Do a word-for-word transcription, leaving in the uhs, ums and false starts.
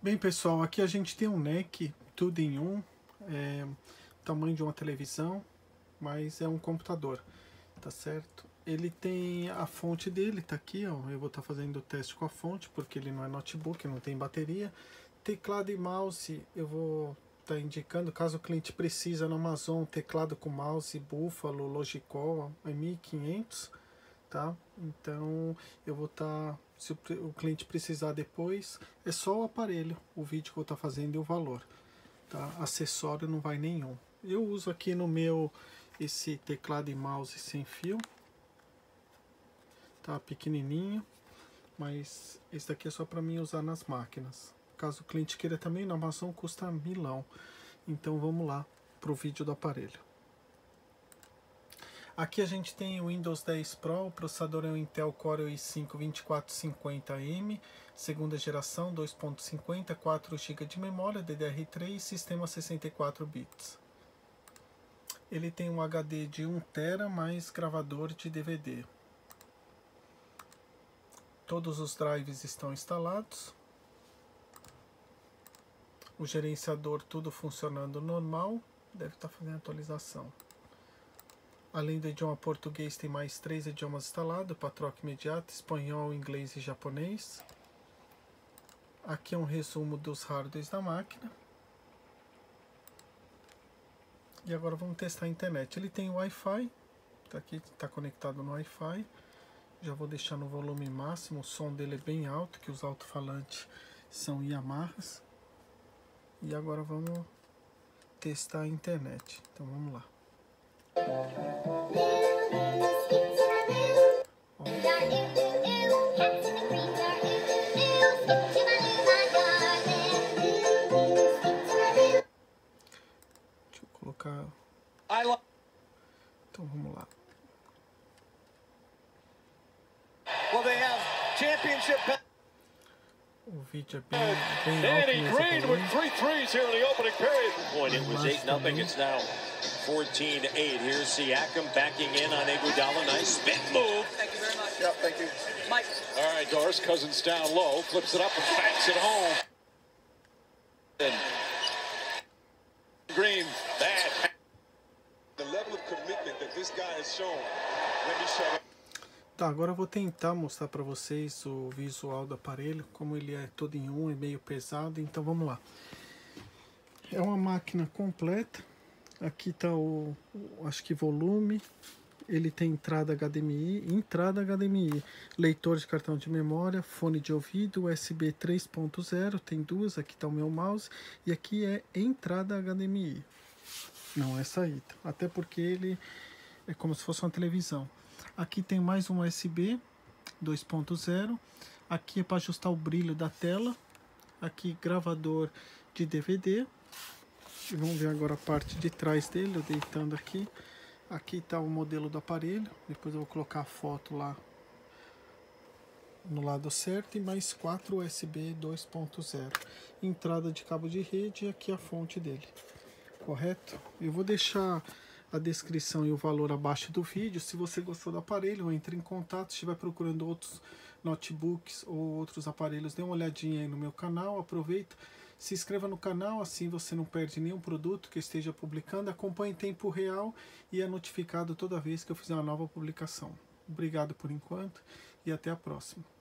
Bem, pessoal, aqui a gente tem um N E C tudo em um, é, tamanho de uma televisão, mas é um computador, tá certo? Ele tem a fonte dele, tá aqui, ó. Eu vou estar tá fazendo o teste com a fonte, porque ele não é notebook, não tem bateria. Teclado e mouse, eu vou estar tá indicando, caso o cliente precisa no Amazon, teclado com mouse, Buffalo, Logicol, é mil e quinhentos, tá? Então, eu vou estar... Tá, se o cliente precisar depois, é só o aparelho, o vídeo que eu estou fazendo e o valor, tá? Acessório não vai nenhum. Eu uso aqui no meu esse teclado e mouse sem fio, tá? Pequenininho, mas esse daqui é só para mim usar nas máquinas. Caso o cliente queira também, na Amazon custa milão. Então vamos lá pro vídeo do aparelho. Aqui a gente tem o Windows dez Pro, o processador é o Intel Core i cinco vinte e quatro cinquenta M, segunda geração, dois ponto cinquenta, quatro gigas de memória, D D R três, sistema sessenta e quatro bits. Ele tem um H D de um tera mais gravador de D V D. Todos os drives estão instalados. O gerenciador tudo funcionando normal, deve estar fazendo atualização. Além do idioma português, tem mais três idiomas instalados para troca imediata: espanhol, inglês e japonês. Aqui é um resumo dos hardwares da máquina. E agora vamos testar a internet. Ele tem Wi-Fi, tá aqui, está conectado no Wi-Fi. Já vou deixar no volume máximo, o som dele é bem alto, que os alto-falantes são Yamahas. E agora vamos testar a internet. Então vamos lá. Deixa eu colocar. Então vamos lá. O vídeo é bem, bem alto. Danny Green with three threes here in the opening period. Point, it was eight nothing. It's now fourteen eight. Here's Siakam backing in on Iguodala. Nice spin move. Thank you very much. Yep, thank you. Mike. All right, Doris Cousins down low, flips it up and banks it home. And Green, bad. The level of commitment that this guy has shown. Let me show it. Tá, agora eu vou tentar mostrar para vocês o visual do aparelho, como ele é todo em um, é meio pesado, então vamos lá. É uma máquina completa, aqui está o, o, acho que volume, ele tem entrada H D M I, entrada H D M I, leitor de cartão de memória, fone de ouvido, U S B três ponto zero, tem duas, aqui está o meu mouse, e aqui é entrada H D M I, não é saída, até porque ele é como se fosse uma televisão. Aqui tem mais um U S B dois ponto zero. Aqui é para ajustar o brilho da tela. Aqui gravador de D V D. E vamos ver agora a parte de trás dele, eu deitando aqui. Aqui está o modelo do aparelho. Depois eu vou colocar a foto lá no lado certo. E mais quatro U S B dois ponto zero. Entrada de cabo de rede e aqui a fonte dele. Correto? Eu vou deixar a descrição e o valor abaixo do vídeo. Se você gostou do aparelho, entre em contato. Se estiver procurando outros notebooks ou outros aparelhos, dê uma olhadinha aí no meu canal, aproveita, se inscreva no canal, assim você não perde nenhum produto que eu esteja publicando, acompanhe em tempo real e é notificado toda vez que eu fizer uma nova publicação. Obrigado por enquanto e até a próxima.